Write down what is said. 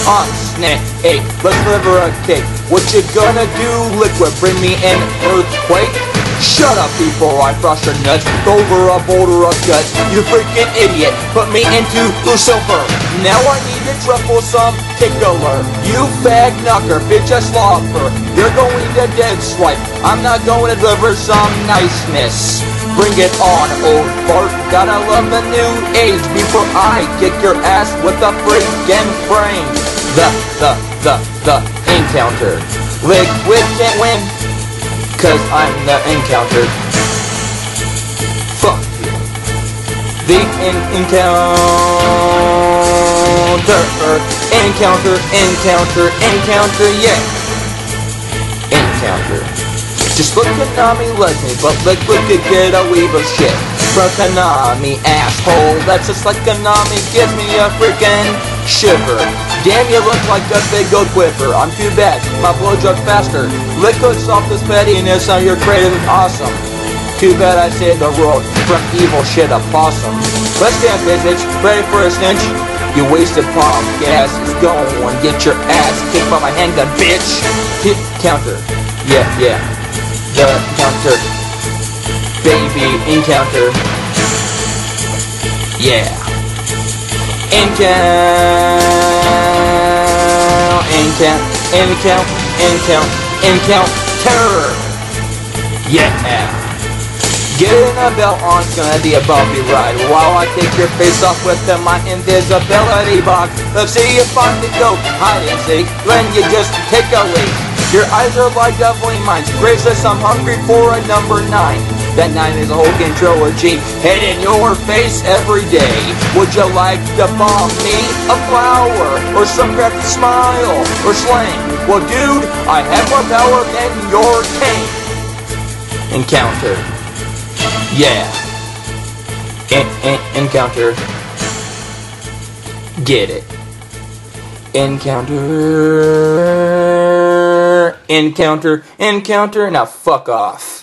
On snake, hey, let's deliver a cake. What you gonna do, liquid? Bring me an earthquake? Shut up before I frost your nuts over a boulder of guts. You freaking idiot, put me into Lucifer. Now I need to truffle some tickler. You fag knocker, bitch a slobber. You're going to dead swipe. I'm not going to deliver some niceness. Bring it on, old fart. Gotta love the new age before I kick your ass with a freaking frame. The encounter. Liquid can't win, cause I'm the encounter. Fuck you. The encounter, yeah. Encounter. Just look at Konami like me, but Liquid could get a weave of shit from Konami, asshole. That's just like Konami gives me a freaking shiver. Damn, you look like a big old quipper. I'm too bad, my blowjob faster. Liquid soft as pettiness, now you're creative and awesome. Too bad I saved the world from evil shit a possum. Let's dance, bitch, ready for a snitch? You wasted palm gas, go on, get your ass kicked by my handgun, bitch. Hit counter, yeah. The counter, baby, encounter, yeah. Encounter, yeah. Getting a belt on's gonna be a bumpy ride while I take your face off with my invisibility box. Let's see if I can go hide and seek when you just take a leak. Your eyes are like devilly mines. Gracious, I'm hungry for a number 9. That 9 is a whole trilogy. Head in your face every day. Would you like to bomb me? A flower or some crafty smile or slang? Well, dude, I have more power than your king. Encounter. Yeah. Encounter. Get it. Encounter. Now fuck off.